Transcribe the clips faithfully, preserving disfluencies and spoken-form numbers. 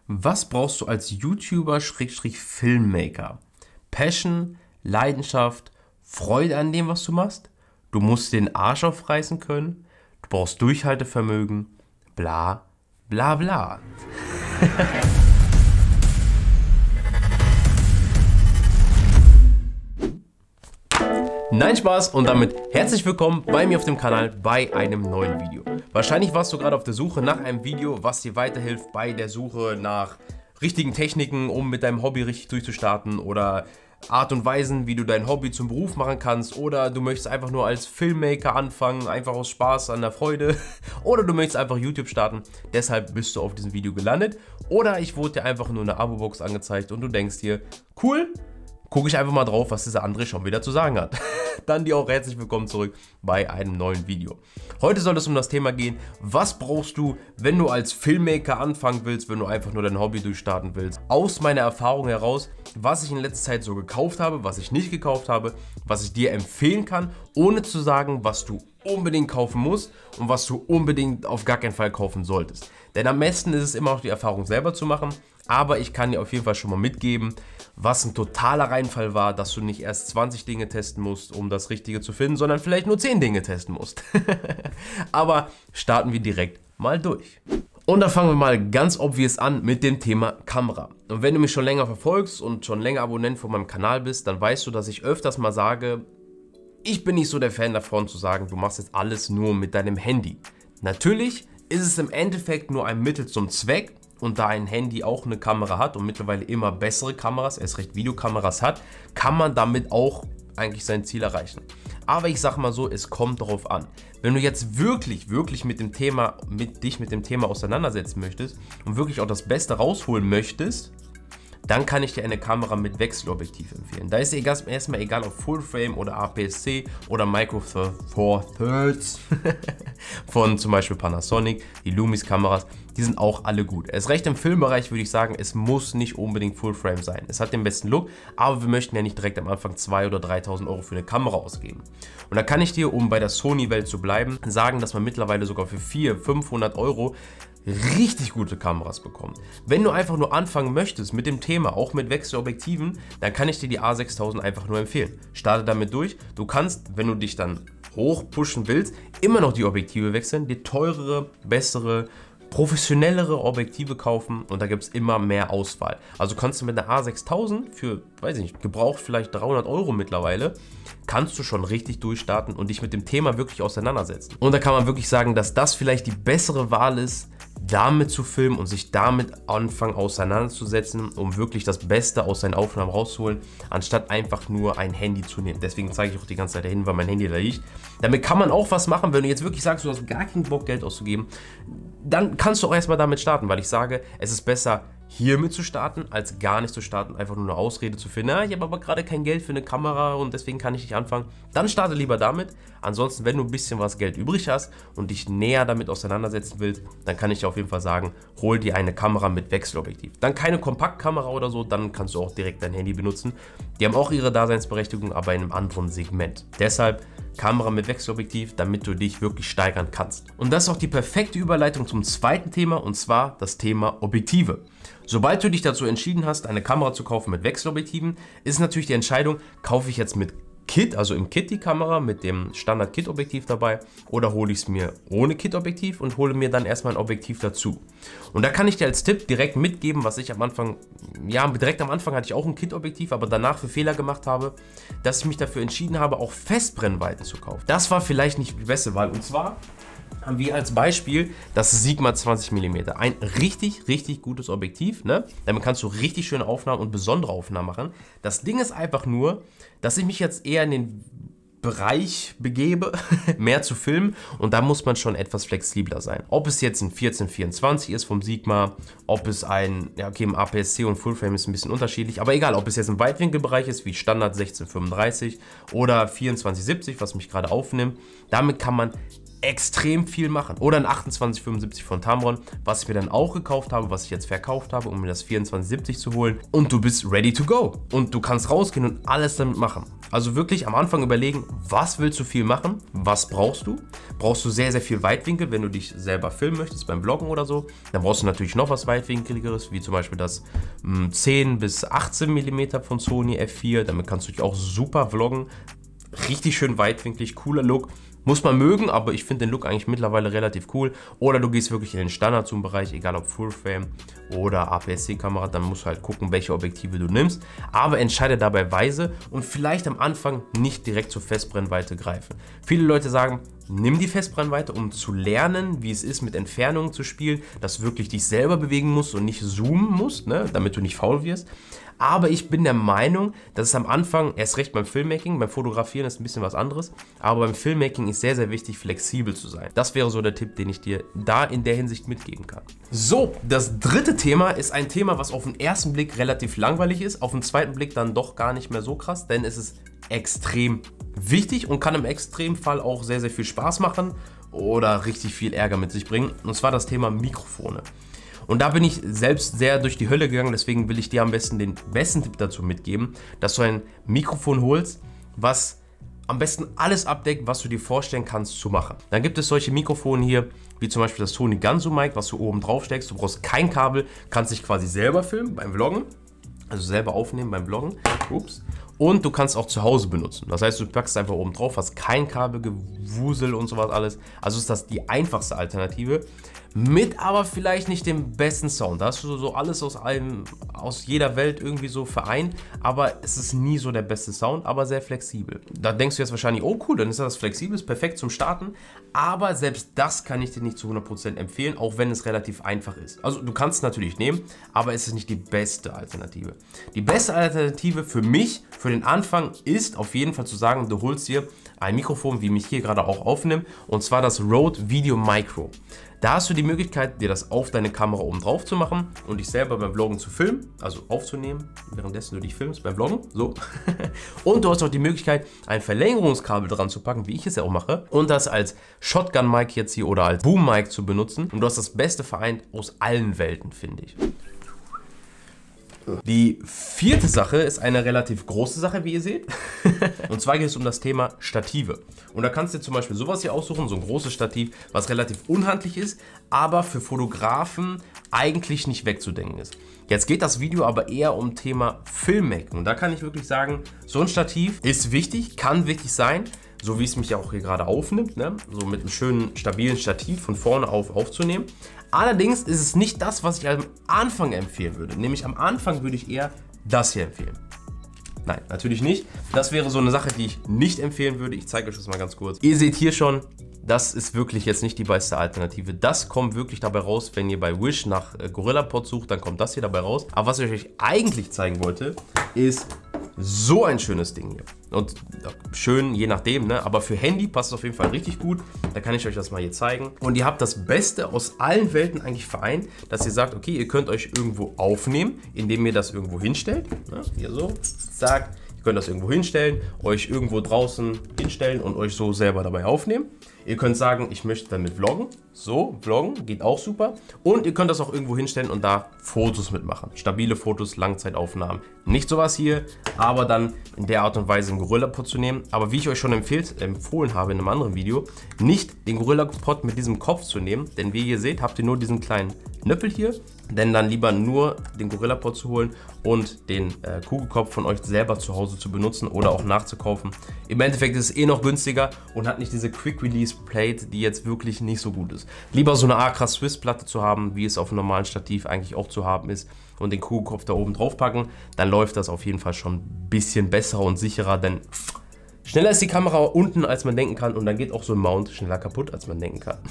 Was brauchst du als YouTuber-Filmmaker? Passion, Leidenschaft, Freude an dem, was du machst? Du musst den Arsch aufreißen können? Du brauchst Durchhaltevermögen? Bla, bla, bla. Nein, Spaß und damit herzlich willkommen bei mir auf dem Kanal bei einem neuen Video. Wahrscheinlich warst du gerade auf der Suche nach einem Video, was dir weiterhilft bei der Suche nach richtigen Techniken, um mit deinem Hobby richtig durchzustarten, oder Art und Weisen, wie du dein Hobby zum Beruf machen kannst, oder du möchtest einfach nur als Filmmaker anfangen, einfach aus Spaß an der Freude, oder du möchtest einfach YouTube starten, deshalb bist du auf diesem Video gelandet, oder ich wurde dir einfach nur eine Abo-Box angezeigt und du denkst dir, cool, gucke ich einfach mal drauf, was dieser André schon wieder zu sagen hat. Dann dir auch herzlich willkommen zurück bei einem neuen Video. Heute soll es um das Thema gehen, was brauchst du, wenn du als Filmmaker anfangen willst, wenn du einfach nur dein Hobby durchstarten willst. Aus meiner Erfahrung heraus, was ich in letzter Zeit so gekauft habe, was ich nicht gekauft habe, was ich dir empfehlen kann, ohne zu sagen, was du unbedingt kaufen musst und was du unbedingt auf gar keinen Fall kaufen solltest. Denn am besten ist es immer noch die Erfahrung selber zu machen, aber ich kann dir auf jeden Fall schon mal mitgeben, was ein totaler Reinfall war, dass du nicht erst zwanzig Dinge testen musst, um das Richtige zu finden, sondern vielleicht nur zehn Dinge testen musst. Aber starten wir direkt mal durch. Und da fangen wir mal ganz obvious an mit dem Thema Kamera. Und wenn du mich schon länger verfolgst und schon länger Abonnent von meinem Kanal bist, dann weißt du, dass ich öfters mal sage, ich bin nicht so der Fan davon zu sagen, du machst jetzt alles nur mit deinem Handy. Natürlich ist es im Endeffekt nur ein Mittel zum Zweck. Und da ein Handy auch eine Kamera hat und mittlerweile immer bessere Kameras, erst recht Videokameras hat, kann man damit auch eigentlich sein Ziel erreichen. Aber ich sag mal so, es kommt darauf an. Wenn du jetzt wirklich, wirklich mit dem Thema, mit dich mit dem Thema auseinandersetzen möchtest und wirklich auch das Beste rausholen möchtest, dann kann ich dir eine Kamera mit Wechselobjektiv empfehlen. Da ist dir erstmal egal, ob Fullframe oder A P S C oder Micro Four Thirds von zum Beispiel Panasonic, die Lumix Kameras, die sind auch alle gut. Erst recht im Filmbereich würde ich sagen, es muss nicht unbedingt Fullframe sein. Es hat den besten Look, aber wir möchten ja nicht direkt am Anfang zweitausend oder dreitausend Euro für eine Kamera ausgeben. Und da kann ich dir, um bei der Sony-Welt zu bleiben, sagen, dass man mittlerweile sogar für vierhundert, fünfhundert Euro richtig gute Kameras bekommt. Wenn du einfach nur anfangen möchtest mit dem Thema, auch mit Wechselobjektiven, dann kann ich dir die A sechstausend einfach nur empfehlen. Starte damit durch. Du kannst, wenn du dich dann hoch pushen willst, immer noch die Objektive wechseln, dir teurere, bessere, professionellere Objektive kaufen und da gibt es immer mehr Auswahl. Also kannst du mit einer A sechstausend für, weiß ich nicht, gebraucht vielleicht dreihundert Euro mittlerweile, kannst du schon richtig durchstarten und dich mit dem Thema wirklich auseinandersetzen. Und da kann man wirklich sagen, dass das vielleicht die bessere Wahl ist, damit zu filmen und sich damit anfangen auseinanderzusetzen, um wirklich das Beste aus seinen Aufnahmen rauszuholen, anstatt einfach nur ein Handy zu nehmen. Deswegen zeige ich auch die ganze Zeit dahin, weil mein Handy da liegt. Damit kann man auch was machen, wenn du jetzt wirklich sagst, du hast gar keinen Bock, Geld auszugeben, dann kannst du auch erstmal damit starten, weil ich sage, es ist besser, hiermit zu starten, als gar nicht zu starten, einfach nur eine Ausrede zu finden, na, ich habe aber gerade kein Geld für eine Kamera und deswegen kann ich nicht anfangen. Dann starte lieber damit. Ansonsten, wenn du ein bisschen was Geld übrig hast und dich näher damit auseinandersetzen willst, dann kann ich dir auf jeden Fall sagen, hol dir eine Kamera mit Wechselobjektiv. Dann keine Kompaktkamera oder so, dann kannst du auch direkt dein Handy benutzen. Die haben auch ihre Daseinsberechtigung, aber in einem anderen Segment. Deshalb Kamera mit Wechselobjektiv, damit du dich wirklich steigern kannst. Und das ist auch die perfekte Überleitung zum zweiten Thema, und zwar das Thema Objektive. Sobald du dich dazu entschieden hast, eine Kamera zu kaufen mit Wechselobjektiven, ist natürlich die Entscheidung, kaufe ich jetzt mit Kit, also im Kit die Kamera mit dem Standard-Kit-Objektiv dabei, oder hole ich es mir ohne Kit-Objektiv und hole mir dann erstmal ein Objektiv dazu. Und da kann ich dir als Tipp direkt mitgeben, was ich am Anfang, ja direkt am Anfang hatte ich auch ein Kit-Objektiv, aber danach für Fehler gemacht habe, dass ich mich dafür entschieden habe, auch Festbrennweiten zu kaufen. Das war vielleicht nicht die beste Wahl, und zwar haben wir als Beispiel das Sigma zwanzig Millimeter. Ein richtig, richtig gutes Objektiv, ne? Damit kannst du richtig schöne Aufnahmen und besondere Aufnahmen machen. Das Ding ist einfach nur, dass ich mich jetzt eher in den Bereich begebe, mehr zu filmen, und da muss man schon etwas flexibler sein. Ob es jetzt ein vierzehn vierundzwanzig ist vom Sigma, ob es ein, ja okay, im A P S C und Fullframe ist ein bisschen unterschiedlich, aber egal, ob es jetzt ein Weitwinkelbereich ist wie Standard sechzehn fünfunddreißig oder vierundzwanzig siebzig, was mich gerade aufnimmt, damit kann man extrem viel machen. Oder ein achtundzwanzig fünfundsiebzig von Tamron, was ich mir dann auch gekauft habe, was ich jetzt verkauft habe, um mir das vierundzwanzig siebzig zu holen. Und du bist ready to go. Und du kannst rausgehen und alles damit machen. Also wirklich am Anfang überlegen, was willst du viel machen, was brauchst du? Brauchst du sehr, sehr viel Weitwinkel, wenn du dich selber filmen möchtest beim Vloggen oder so. Dann brauchst du natürlich noch was Weitwinkeligeres, wie zum Beispiel das mh, zehn bis achtzehn Millimeter von Sony F vier. Damit kannst du dich auch super vloggen. Richtig schön weitwinklig, cooler Look. Muss man mögen, aber ich finde den Look eigentlich mittlerweile relativ cool. Oder du gehst wirklich in den Standard-Zoom-Bereich, egal ob Full-Frame oder A P S C-Kamera, dann musst du halt gucken, welche Objektive du nimmst. Aber entscheide dabei weise und vielleicht am Anfang nicht direkt zur Festbrennweite greifen. Viele Leute sagen, nimm die Festbrennweite, um zu lernen, wie es ist, mit Entfernungen zu spielen, dass du wirklich dich selber bewegen musst und nicht zoomen musst, ne, damit du nicht faul wirst. Aber ich bin der Meinung, dass es am Anfang, erst recht beim Filmmaking, beim Fotografieren ist ein bisschen was anderes, aber beim Filmmaking ist sehr, sehr wichtig, flexibel zu sein. Das wäre so der Tipp, den ich dir da in der Hinsicht mitgeben kann. So, das dritte Thema ist ein Thema, was auf den ersten Blick relativ langweilig ist, auf den zweiten Blick dann doch gar nicht mehr so krass, denn es ist extrem wichtig und kann im Extremfall auch sehr, sehr viel Spaß machen oder richtig viel Ärger mit sich bringen. Und zwar das Thema Mikrofone. Und da bin ich selbst sehr durch die Hölle gegangen, deswegen will ich dir am besten den besten Tipp dazu mitgeben, dass du ein Mikrofon holst, was am besten alles abdeckt, was du dir vorstellen kannst zu machen. Dann gibt es solche Mikrofone hier, wie zum Beispiel das Sony Gonzo Mic, was du oben drauf steckst. Du brauchst kein Kabel, kannst dich quasi selber filmen beim Vloggen, also selber aufnehmen beim Vloggen. Ups. Und du kannst auch zu Hause benutzen. Das heißt, du packst einfach oben drauf, hast kein Kabelgewusel und sowas alles. Also ist das die einfachste Alternative. Mit aber vielleicht nicht dem besten Sound. Da hast du so alles aus einem, aus jeder Welt irgendwie so vereint, aber es ist nie so der beste Sound, aber sehr flexibel. Da denkst du jetzt wahrscheinlich, oh cool, dann ist das flexibel, ist perfekt zum Starten, aber selbst das kann ich dir nicht zu hundert Prozent empfehlen, auch wenn es relativ einfach ist. Also du kannst es natürlich nehmen, aber es ist nicht die beste Alternative. Die beste Alternative für mich, für den Anfang, ist auf jeden Fall zu sagen, du holst dir ein Mikrofon, wie mich hier gerade auch aufnimmt, und zwar das Rode Video Micro. Da hast du die Möglichkeit, dir das auf deine Kamera oben drauf zu machen und dich selber beim Vloggen zu filmen, also aufzunehmen, währenddessen du dich filmst beim Vloggen, so. Und du hast auch die Möglichkeit, ein Verlängerungskabel dran zu packen, wie ich es ja auch mache, und das als Shotgun-Mic jetzt hier oder als Boom-Mic zu benutzen. Und du hast das Beste vereint aus allen Welten, finde ich. Die vierte Sache ist eine relativ große Sache, wie ihr seht. Und zwar geht es um das Thema Stative. Und da kannst du dir zum Beispiel sowas hier aussuchen, so ein großes Stativ, was relativ unhandlich ist, aber für Fotografen eigentlich nicht wegzudenken ist. Jetzt geht das Video aber eher um Thema Filmmaking. Und da kann ich wirklich sagen, so ein Stativ ist wichtig, kann wichtig sein, so wie es mich auch hier gerade aufnimmt, ne? So mit einem schönen, stabilen Stativ von vorne auf aufzunehmen. Allerdings ist es nicht das, was ich am Anfang empfehlen würde. Nämlich am Anfang würde ich eher das hier empfehlen. Nein, natürlich nicht. Das wäre so eine Sache, die ich nicht empfehlen würde. Ich zeige euch das mal ganz kurz. Ihr seht hier schon, das ist wirklich jetzt nicht die beste Alternative. Das kommt wirklich dabei raus, wenn ihr bei Wish nach GorillaPod sucht, dann kommt das hier dabei raus. Aber was ich euch eigentlich zeigen wollte, ist so ein schönes Ding hier. Und schön, je nachdem, ne? Aber für Handy passt es auf jeden Fall richtig gut. Da kann ich euch das mal hier zeigen. Und ihr habt das Beste aus allen Welten eigentlich vereint, dass ihr sagt, okay, ihr könnt euch irgendwo aufnehmen, indem ihr das irgendwo hinstellt. Ne? Hier so, zack. Ihr könnt das irgendwo hinstellen, euch irgendwo draußen hinstellen und euch so selber dabei aufnehmen. Ihr könnt sagen, ich möchte damit vloggen. So, vloggen geht auch super. Und ihr könnt das auch irgendwo hinstellen und da Fotos mitmachen. Stabile Fotos, Langzeitaufnahmen. Nicht sowas hier, aber dann in der Art und Weise einen GorillaPod zu nehmen. Aber wie ich euch schon empfehlt, empfohlen habe in einem anderen Video, nicht den GorillaPod mit diesem Kopf zu nehmen. Denn wie ihr seht, habt ihr nur diesen kleinen Nöppel hier. Denn dann lieber nur den GorillaPod zu holen und den äh, Kugelkopf von euch selber zu Hause zu benutzen oder auch nachzukaufen. Im Endeffekt ist es eh noch günstiger und hat nicht diese Quick Release Plate, die jetzt wirklich nicht so gut ist. Lieber so eine Acra Swiss Platte zu haben, wie es auf einem normalen Stativ eigentlich auch zu haben ist, und den Kugelkopf da oben drauf packen, dann läuft das auf jeden Fall schon ein bisschen besser und sicherer, denn schneller ist die Kamera unten, als man denken kann, und dann geht auch so ein Mount schneller kaputt, als man denken kann.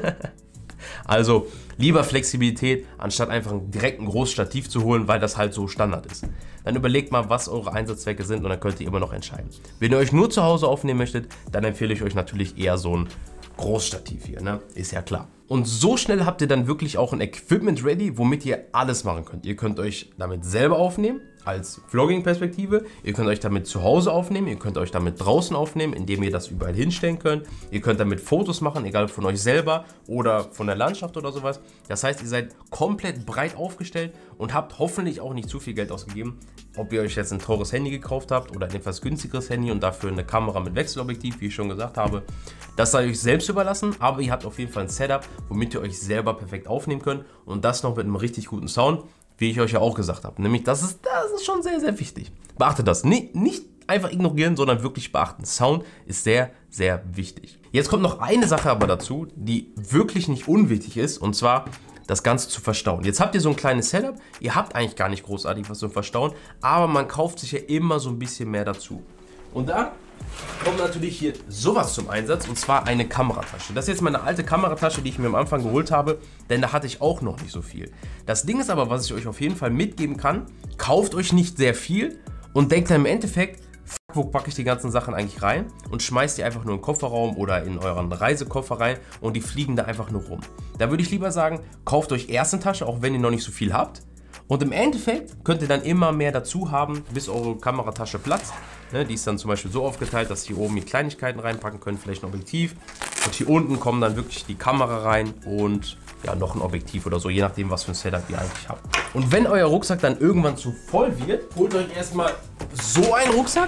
Also lieber Flexibilität, anstatt einfach direkt ein großes Stativ zu holen, weil das halt so Standard ist. Dann überlegt mal, was eure Einsatzzwecke sind, und dann könnt ihr immer noch entscheiden. Wenn ihr euch nur zu Hause aufnehmen möchtet, dann empfehle ich euch natürlich eher so ein Großstativ hier, ne? Ist ja klar. Und so schnell habt ihr dann wirklich auch ein Equipment ready, womit ihr alles machen könnt. Ihr könnt euch damit selber aufnehmen, als Vlogging-Perspektive. Ihr könnt euch damit zu Hause aufnehmen, ihr könnt euch damit draußen aufnehmen, indem ihr das überall hinstellen könnt. Ihr könnt damit Fotos machen, egal von euch selber oder von der Landschaft oder sowas. Das heißt, ihr seid komplett breit aufgestellt und habt hoffentlich auch nicht zu viel Geld ausgegeben. Ob ihr euch jetzt ein teures Handy gekauft habt oder ein etwas günstigeres Handy und dafür eine Kamera mit Wechselobjektiv, wie ich schon gesagt habe, das sei euch selbst überlassen, aber ihr habt auf jeden Fall ein Setup, womit ihr euch selber perfekt aufnehmen könnt und das noch mit einem richtig guten Sound, wie ich euch ja auch gesagt habe. Nämlich, das ist, das ist schon sehr, sehr wichtig. Beachtet das. Nee, nicht einfach ignorieren, sondern wirklich beachten. Sound ist sehr, sehr wichtig. Jetzt kommt noch eine Sache aber dazu, die wirklich nicht unwichtig ist, und zwar das Ganze zu verstauen. Jetzt habt ihr so ein kleines Setup, ihr habt eigentlich gar nicht großartig was zum Verstauen, aber man kauft sich ja immer so ein bisschen mehr dazu. Und da kommt natürlich hier sowas zum Einsatz, und zwar eine Kameratasche. Das ist jetzt meine alte Kameratasche, die ich mir am Anfang geholt habe, denn da hatte ich auch noch nicht so viel. Das Ding ist aber, was ich euch auf jeden Fall mitgeben kann, kauft euch nicht sehr viel und denkt dann im Endeffekt, fuck, wo packe ich die ganzen Sachen eigentlich rein, und schmeißt die einfach nur in den Kofferraum oder in euren Reisekoffer rein und die fliegen da einfach nur rum. Da würde ich lieber sagen, kauft euch erst eine Tasche, auch wenn ihr noch nicht so viel habt. Und im Endeffekt könnt ihr dann immer mehr dazu haben, bis eure Kameratasche platzt. Ne, die ist dann zum Beispiel so aufgeteilt, dass hier oben die Kleinigkeiten reinpacken könnt, vielleicht ein Objektiv. Und hier unten kommen dann wirklich die Kamera rein und ja, noch ein Objektiv oder so, je nachdem, was für ein Setup ihr eigentlich habt. Und wenn euer Rucksack dann irgendwann zu voll wird, holt euch erstmal so einen Rucksack.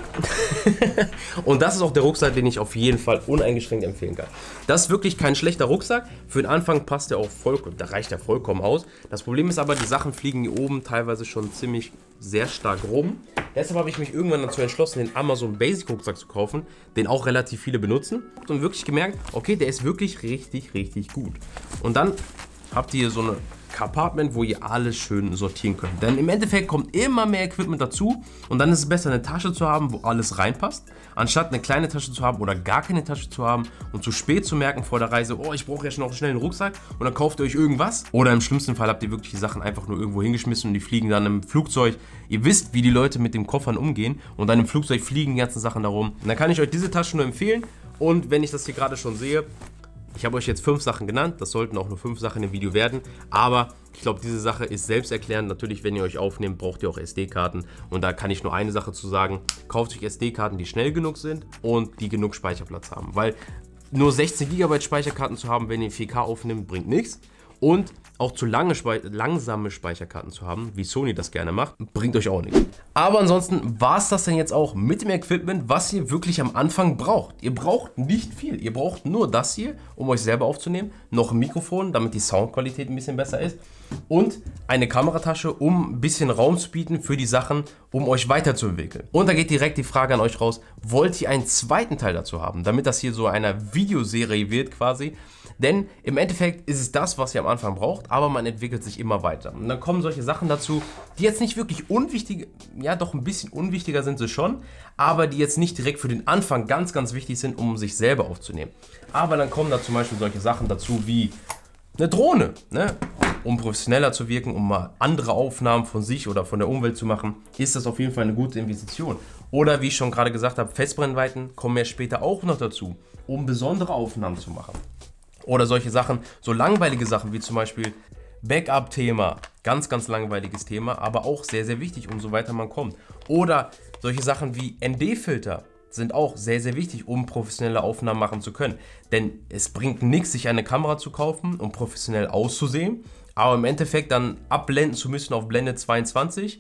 Und das ist auch der Rucksack, den ich auf jeden Fall uneingeschränkt empfehlen kann. Das ist wirklich kein schlechter Rucksack. Für den Anfang passt der auch vollkommen, da reicht er vollkommen aus. Das Problem ist aber, die Sachen fliegen hier oben teilweise schon ziemlich sehr stark rum. Deshalb habe ich mich irgendwann dazu entschlossen, den Amazon Basic Rucksack zu kaufen, den auch relativ viele benutzen. Und wirklich gemerkt, okay, der ist wirklich richtig, richtig gut. Und dann habt ihr so eine Compartment, wo ihr alles schön sortieren könnt. Denn im Endeffekt kommt immer mehr Equipment dazu und dann ist es besser, eine Tasche zu haben, wo alles reinpasst, anstatt eine kleine Tasche zu haben oder gar keine Tasche zu haben und zu spät zu merken vor der Reise, oh, ich brauche ja schon noch schnell einen Rucksack, und dann kauft ihr euch irgendwas. Oder im schlimmsten Fall habt ihr wirklich die Sachen einfach nur irgendwo hingeschmissen und die fliegen dann im Flugzeug. Ihr wisst, wie die Leute mit den Koffern umgehen, und dann im Flugzeug fliegen die ganzen Sachen darum. Und dann kann ich euch diese Tasche nur empfehlen, und wenn ich das hier gerade schon sehe, ich habe euch jetzt fünf Sachen genannt, das sollten auch nur fünf Sachen im Video werden, aber ich glaube, diese Sache ist selbsterklärend. Natürlich, wenn ihr euch aufnehmt, braucht ihr auch S D-Karten, und da kann ich nur eine Sache zu sagen: Kauft euch S D-Karten, die schnell genug sind und die genug Speicherplatz haben, weil nur sechzehn Gigabyte Speicherkarten zu haben, wenn ihr vier K aufnimmt, bringt nichts. Und auch zu lange Spe langsame Speicherkarten zu haben, wie Sony das gerne macht, bringt euch auch nichts. Aber ansonsten war es das denn jetzt auch mit dem Equipment, was ihr wirklich am Anfang braucht. Ihr braucht nicht viel. Ihr braucht nur das hier, um euch selber aufzunehmen, noch ein Mikrofon, damit die Soundqualität ein bisschen besser ist, und eine Kameratasche, um ein bisschen Raum zu bieten für die Sachen, um euch weiterzuentwickeln. Und da geht direkt die Frage an euch raus: Wollt ihr einen zweiten Teil dazu haben, damit das hier so eine Videoserie wird quasi? Denn im Endeffekt ist es das, was ihr am Anfang braucht, aber man entwickelt sich immer weiter. Und dann kommen solche Sachen dazu, die jetzt nicht wirklich unwichtig, ja doch ein bisschen unwichtiger sind sie schon, aber die jetzt nicht direkt für den Anfang ganz, ganz wichtig sind, um sich selber aufzunehmen. Aber dann kommen da zum Beispiel solche Sachen dazu wie eine Drohne, ne? Um professioneller zu wirken, um mal andere Aufnahmen von sich oder von der Umwelt zu machen, ist das auf jeden Fall eine gute Investition. Oder wie ich schon gerade gesagt habe, Festbrennweiten kommen ja später auch noch dazu, um besondere Aufnahmen zu machen. Oder solche Sachen, so langweilige Sachen wie zum Beispiel Backup-Thema, ganz, ganz langweiliges Thema, aber auch sehr, sehr wichtig, umso weiter man kommt. Oder solche Sachen wie N D-Filter sind auch sehr, sehr wichtig, um professionelle Aufnahmen machen zu können. Denn es bringt nichts, sich eine Kamera zu kaufen, um professionell auszusehen, aber im Endeffekt dann abblenden zu müssen auf Blende zweiundzwanzig,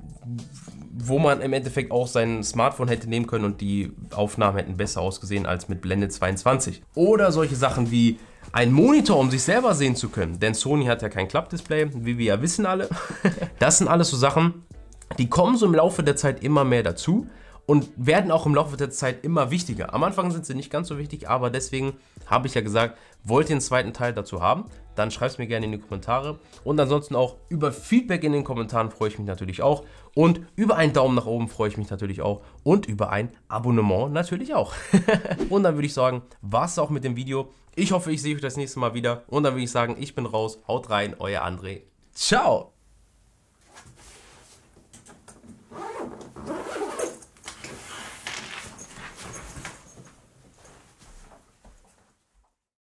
wo man im Endeffekt auch sein Smartphone hätte nehmen können und die Aufnahmen hätten besser ausgesehen als mit Blende zweiundzwanzig. Oder solche Sachen wie ein Monitor, um sich selber sehen zu können, denn Sony hat ja kein Klappdisplay, wie wir ja wissen alle. Das sind alles so Sachen, die kommen so im Laufe der Zeit immer mehr dazu und werden auch im Laufe der Zeit immer wichtiger. Am Anfang sind sie nicht ganz so wichtig, aber deswegen habe ich ja gesagt, wollt ihr einen zweiten Teil dazu haben, dann schreibt es mir gerne in die Kommentare. Und ansonsten auch über Feedback in den Kommentaren freue ich mich natürlich auch. Und über einen Daumen nach oben freue ich mich natürlich auch. Und über ein Abonnement natürlich auch. Und dann würde ich sagen, war es auch mit dem Video. Ich hoffe, ich sehe euch das nächste Mal wieder. Und dann würde ich sagen, ich bin raus. Haut rein, euer André. Ciao!